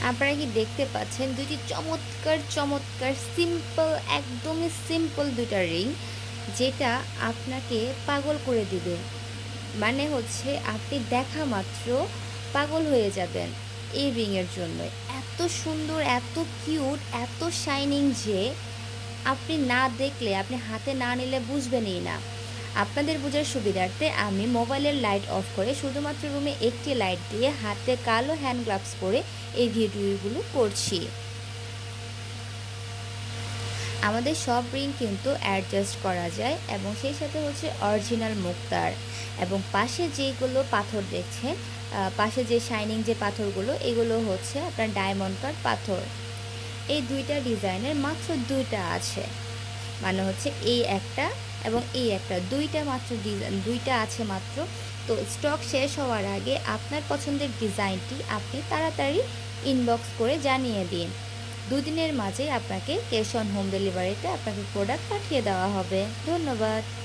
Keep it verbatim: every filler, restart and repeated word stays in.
আপনারা কি দেখতে পাচ্ছেন দুইটি চমৎকার চমৎকার সিম্পল একদমই সিম্পল দুইটা রিং, যেটা আপনাকে পাগল করে দিবে। মানে হচ্ছে আপনি দেখা মাত্র পাগল হয়ে যাবেন এই রিংয়ের জন্য। এত সুন্দর, এত কিউট, এত শাইনিং যে আপনি না দেখলে, আপনি হাতে না নিলে বুঝবেনই না। আপনাদের বোঝার সুবিধার্থে আমি মোবাইলের লাইট অফ করে শুধুমাত্র রুমে একটি লাইট দিয়ে হাতে কালো হ্যান্ড গ্লাভস পরে এই ভিডিওগুলো করছি। আমাদের সব রিং কিন্তু অ্যাডজাস্ট করা যায় এবং সেই সাথে হচ্ছে অরিজিনাল মুক্তার, এবং পাশে যেগুলো পাথর দেখছেন, পাশে যে শাইনিং যে পাথরগুলো, এগুলো হচ্ছে আপনার ডায়মন্ড কাট পাথর। এই দুইটা ডিজাইনের মাত্র দুইটা আছে, মানে হচ্ছে এই একটা এবং এই একটা, দুইটা মাত্র ডিজাইন, দুইটা আছে মাত্র। তো স্টক শেষ হওয়ার আগে আপনার পছন্দের ডিজাইনটি আপনি তাড়াতাড়ি ইনবক্স করে জানিয়ে দিন। দুদিনের মাঝে আপনাকে ক্যাশ অন হোম ডেলিভারিতে আপনাকে প্রোডাক্ট পাঠিয়ে দেওয়া হবে। ধন্যবাদ।